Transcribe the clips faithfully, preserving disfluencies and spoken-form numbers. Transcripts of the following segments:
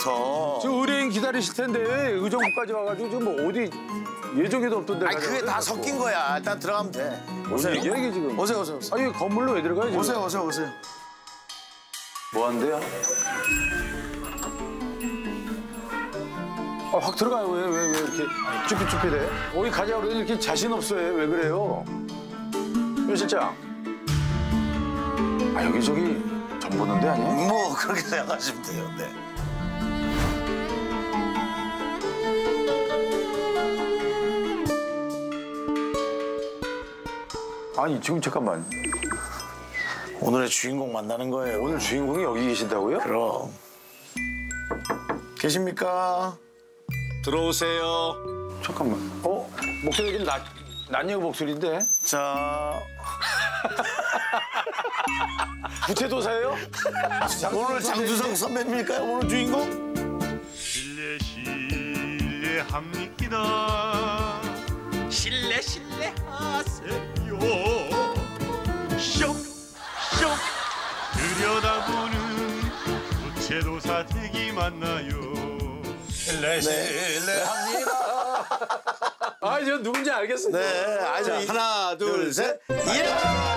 처음부터. 지금 의뢰인 기다리실 텐데 의정부까지 와가지고 지금 뭐 어디 예정에도 없던데. 아니 그게 다 섞인 거야. 일단 들어가면 돼. 오세요. 얘기해 이게 지금. 오세요 오세요. 오세요. 아니 건물로 왜 들어가요 지금? 오세요 오세요 오세요. 뭐 한대요? 아, 확 들어가요. 왜 왜 왜 이렇게 쭈삣쭈삣해? 어디 가자 그러더니 이렇게 자신 없어요. 왜 그래요? 유 실장. 아 여기 저기 전 보는 데 아니야? 뭐 그렇게 생각하시면 돼요. 네. 아니 지금 잠깐만. 오늘의 주인공 만나는 거예요. 오늘 주인공이 여기 계신다고요? 그럼. 계십니까? 들어오세요. 잠깐만. 어? 목소리가 좀 낮, 낯익은 목소리인데? 자. 부채도사예요? 오늘 장주성 선배님일까요? 오늘 주인공? 실례 실례합니다. 실례 실례 하세요. 쇽쇽 들여다보는 부채도사 댁이 맞나요? 실례 실례합니다. 아, 저 누군지 알겠어요. 네, 아주 자, 하나 둘 셋. 예!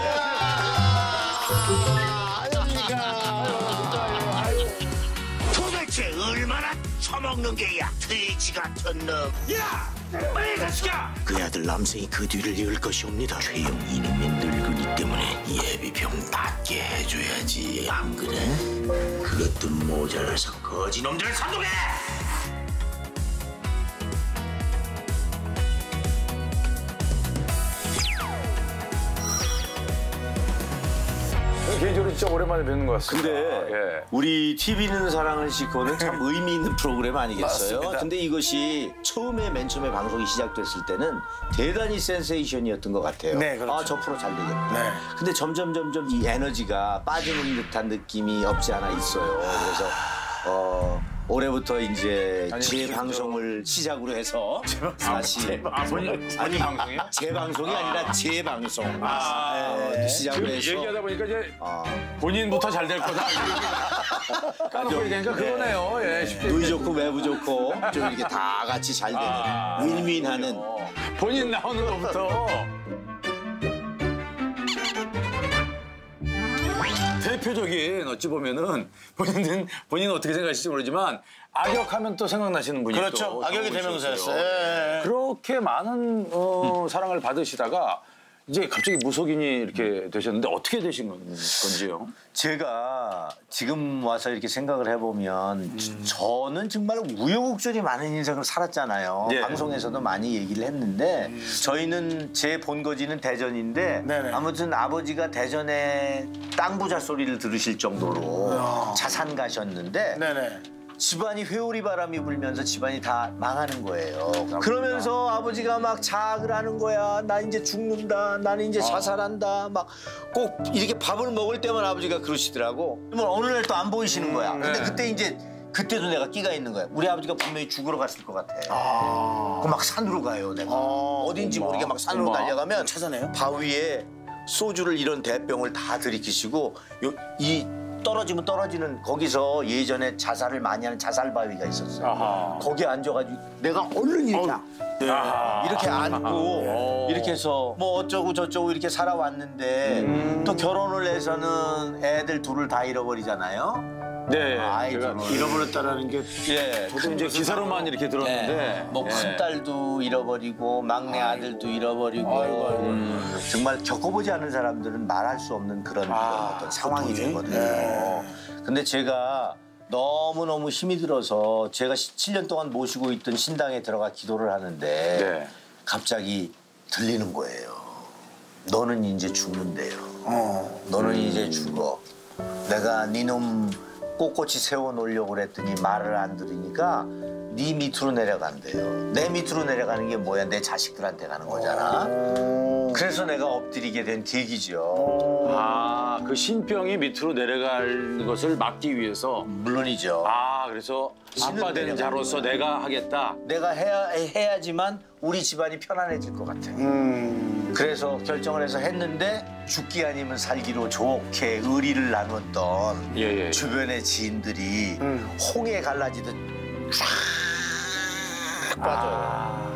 도대체 얼마나 처먹는 게야, 돼지 같은 놈. 야! 빨리 가시가! 그 아들 남생이 그 뒤를 이을 것이옵니다. 최영 이놈의 늙은이 때문에 예비병 낫게 해줘야지. 안 그래? 그것도 모자라서 거지 놈들을 선동해! 개인적으로 진짜 오랜만에 뵙는 것 같습니다. 근데 예. 우리 티비는 사랑을 싣고는 참 의미 있는 프로그램 아니겠어요? 맞습니다. 근데 이것이 처음에 맨 처음에 방송이 시작됐을 때는 대단히 센세이션이었던 것 같아요. 네, 그렇죠. 아, 저 프로 잘 되겠다. 네. 근데 점점 점점 이 에너지가 빠지는 듯한 느낌이 없지 않아 있어요. 그래서 어, 올해부터 이제 아니, 재방송을 시작으로 해서 다시 아, 본인, 아니 방송이요? 재방송이 아니라 재방송 아, 네, 시작으로 지금 해서 얘기하다 보니까 이제 아, 본인부터 잘 될 거다. 까놓고 얘기하니까 그러네요. 예, 쉽게. 누이 좋고 외부 좋고 좀 이렇게 다 같이 잘 되는 아, 윈윈하는 어, 본인 나오는 것부터. 대표적인 어찌 보면은 본인은 본인은 어떻게 생각하실지 모르지만 악역하면 또 생각나시는 분이 그렇죠. 또 악역이 있었어요. 대명사였어요. 예. 그렇게 많은 어, 사랑을 받으시다가 이제 갑자기 무속인이 이렇게 되셨는데 어떻게 되신 건- 건지요? 제가 지금 와서 이렇게 생각을 해보면 저는 정말 우여곡절이 많은 인생을 살았잖아요. 예. 방송에서도 많이 얘기를 했는데 저희는 제 본거지는 대전인데 네네. 아무튼 아버지가 대전에 땅 부자 소리를 들으실 정도로 자산 가셨는데 네네. 집안이 회오리 바람이 불면서 집안이 다 망하는 거예요. 그러면서 아버지가 막 자학을 하는 거야. 나 이제 죽는다. 나는 이제 자살한다. 막 꼭 이렇게 밥을 먹을 때만 아버지가 그러시더라고. 그러면 어느 날 또 안 보이시는 거야. 근데 그때 이제 그때도 내가 끼가 있는 거야. 우리 아버지가 분명히 죽으러 갔을 것 같아. 그 막 산으로 가요, 내가. 어딘지 모르게 막 산으로 엄마. 달려가면 찾아내요? 바위에 소주를 이런 대병을 다 들이키시고 요, 이 떨어지면 떨어지는 거기서 예전에 자살을 많이 하는 자살 바위가 있었어요. 아하. 거기 앉아가지고 내가 얼른 이렇게 네. 아하. 이렇게 앉고 이렇게 해서 뭐 어쩌고 저쩌고 이렇게 살아왔는데 음. 또 결혼을 해서는 애들 둘을 다 잃어버리잖아요. 네, 아이, 제가 저는. 잃어버렸다라는 게 예. 저도 이제 기사로만 이렇게 들었는데 뭐 예. 큰 딸도 잃어버리고 막내 아들도 잃어버리고 음, 정말 겪어보지 않은 사람들은 말할 수 없는 그런 아, 어떤 상황이 고통이? 되거든요. 근데 제가 너무너무 힘이 들어서 제가 칠 년 동안 모시고 있던 신당에 들어가 기도를 하는데 네. 갑자기 들리는 거예요. 너는 이제 죽는데요. 어. 너는 이제 죽어. 내가 네놈 꼿꼿이 세워놓으려고 그랬더니 말을 안 들으니까 네 밑으로 내려간대요. 내 밑으로 내려가는 게 뭐야? 내 자식들한테 가는 거잖아. 그래서 내가 엎드리게 된 계기죠. 아, 그 신병이 밑으로 내려갈 것을 막기 위해서 물론이죠. 아, 그래서 신은 아빠 된 내려가는 자로서 내가 하겠다. 내가 해야, 해야지만 우리 집안이 편안해질 것 같아. 음. 그래서 결정을 해서 했는데 죽기 아니면 살기로 좋게 의리를 나눴던 예, 예. 주변의 지인들이 홍해 갈라지듯 쫙 빠져요.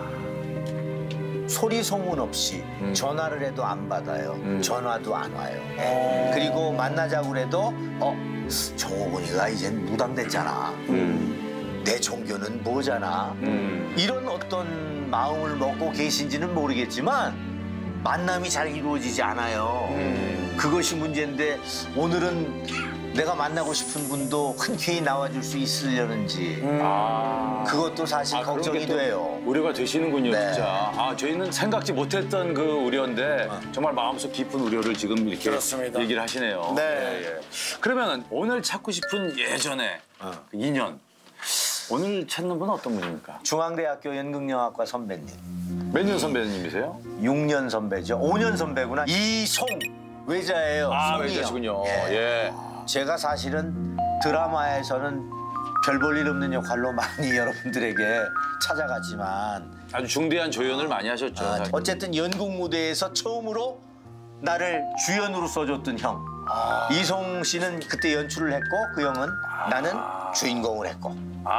소리 소문 없이 전화를 해도 안 받아요. 전화도 안 와요. 그리고 만나자고 그래도 어 정호근이가 이젠 무당됐잖아. 내 종교는 뭐잖아. 음. 이런 어떤 마음을 먹고 계신지는 모르겠지만 만남이 잘 이루어지지 않아요. 음. 그것이 문제인데 오늘은 내가 만나고 싶은 분도 흔쾌히 나와줄 수 있으려는지 아. 그것도 사실 아, 그런 걱정이 게 또 돼요. 우려가 되시는군요, 네. 진짜. 아, 저희는 생각지 못했던 그 우려인데 정말 마음속 깊은 우려를 지금 이렇게 그렇습니다. 얘기를 하시네요. 네. 예, 예. 그러면 오늘 찾고 싶은 예전에 그 인연. 오늘 찾는 분은 어떤 분입니까? 중앙대학교 연극영화과 선배님. 몇 년 선배님이세요? 육 년 선배죠. 오 년 선배구나. 이송 외자예요. 아, 송이요. 외자시군요. 예. 예. 제가 사실은 드라마에서는 별 볼 일 없는 역할로 많이 여러분들에게 찾아가지만 아주 중대한 조연을 많이 하셨죠. 아, 사실. 어쨌든 연극 무대에서 처음으로 나를 주연으로 써줬던 형. 이송 씨는 그때 연출을 했고 그 형은 나는 주인공을 했고.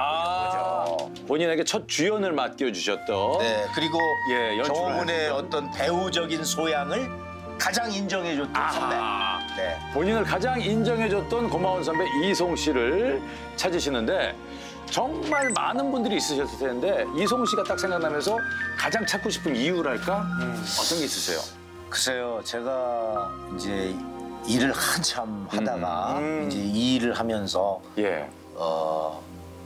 아, 본인에게 첫 주연을 맡겨주셨던. 네, 그리고 예, 연출을 정호군의 하셨던. 어떤 배우적인 소양을 가장 인정해줬던 선배. 아하. 네. 본인을 가장 인정해줬던 고마운 선배 이송 씨를 찾으시는데 정말 많은 분들이 있으셨을 텐데 이송 씨가 딱 생각나면서 가장 찾고 싶은 이유랄까? 어떤 게 있으세요? 글쎄요, 제가 이제 일을 한참 하다가 이제 이 일을 하면서 예. 어,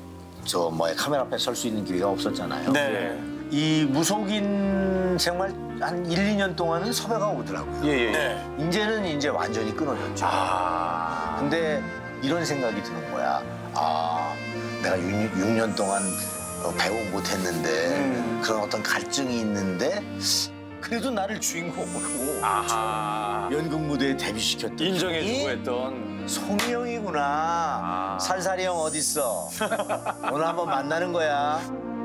저 뭐야 카메라 앞에 설 수 있는 기회가 없었잖아요. 네. 이 무속인 생활 한 일, 이 년 동안은 섭외가 오더라고요. 예, 예. 네. 이제는 이제 완전히 끊어졌죠. 아. 근데 이런 생각이 드는 거야. 아, 내가 육 년 동안 어, 배우 못했는데 그런 어떤 갈증이 있는데 그래도 나를 주인공으로 아하. 연극 무대에 데뷔시켰던 인정해주고 형이 했던. 송이 형이구나. 아. 살살이 형 어딨어? 오늘 한번 만나는 거야.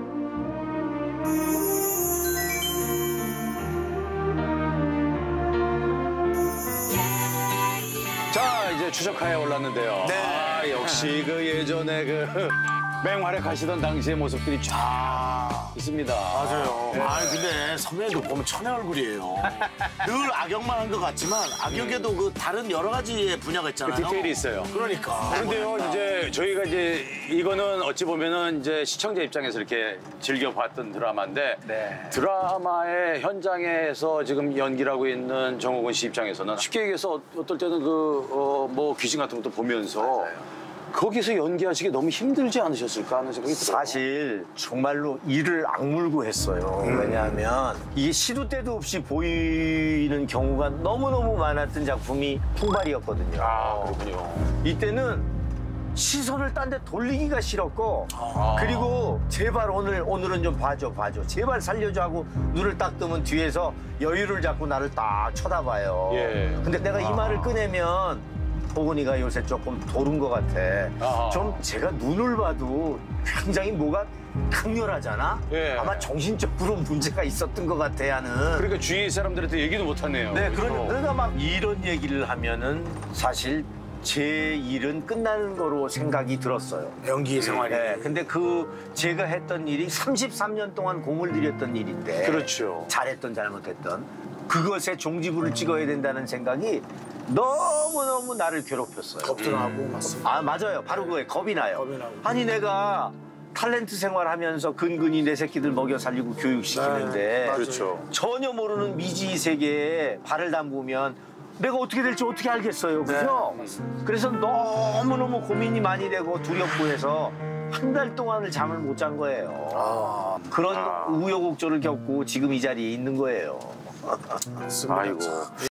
자, 이제 추적하에 올랐는데요. 네. 아, 역시 그 예전에 그 맹활약 하시던 당시의 모습들이 쫙 있습니다. 맞아요. 아 근데 선배도 보면 천의 얼굴이에요. 늘 악역만 한 것 같지만 악역에도 그 다른 여러 가지의 분야가 있잖아요. 그 디테일이 있어요. 그러니까. 그런데요, 이제 저희가 이제 이거는 어찌 보면은 이제 시청자 입장에서 이렇게 즐겨봤던 드라마인데 네. 드라마의 현장에서 지금 연기를 하고 있는 정호근 씨 입장에서는 쉽게 얘기해서 어떨 때는 그, 어, 뭐 귀신 같은 것도 보면서 거기서 연기하시기 너무 힘들지 않으셨을까 하는 생각이 들어요. 사실 정말로 이를 악물고 했어요. 왜냐하면 이게 시도 때도 없이 보이는 경우가 너무너무 많았던 작품이 풍발이었거든요. 아, 그렇군요. 이때는 시선을 딴 데 돌리기가 싫었고 그리고 제발 오늘, 오늘은 좀 봐줘 봐줘 제발 살려줘 하고 눈을 딱 뜨면 뒤에서 여유를 잡고 나를 딱 쳐다봐요. 예. 근데 내가 이 말을 꺼내면 호근이가 요새 조금 도른 것 같아. 아하. 좀 제가 눈을 봐도 굉장히 뭐가 강렬하잖아. 예. 아마 정신적으로 문제가 있었던 것 같아 하는. 그러니까 주위 사람들한테 얘기도 못하네요. 네, 그죠? 그러니까 내가 막 이런 얘기를 하면은 사실 제 일은 끝나는 거로 생각이 들었어요. 연기 생활이. 네, 근데 그 제가 했던 일이 삼십삼 년 동안 공을 들였던 일인데 그렇죠. 잘했던 잘못했던 그것에 종지부를 찍어야 된다는 생각이 너무너무 나를 괴롭혔어요. 겁도 나고 맞습니다. 아, 맞아요. 바로 그거예요. 겁이 나요. 겁이 나고. 아니 내가 탤런트 생활하면서 근근히 내 새끼들 먹여 살리고 교육시키는데 네, 맞아요. 그렇죠. 전혀 모르는 미지 세계에 발을 담그면 내가 어떻게 될지 어떻게 알겠어요. 그죠? 그래서 너무너무 고민이 많이 되고 두렵고 해서 한 달 동안을 잠을 못 잔 거예요. 그런 우여곡절을 겪고 지금 이 자리에 있는 거예요. 아이고.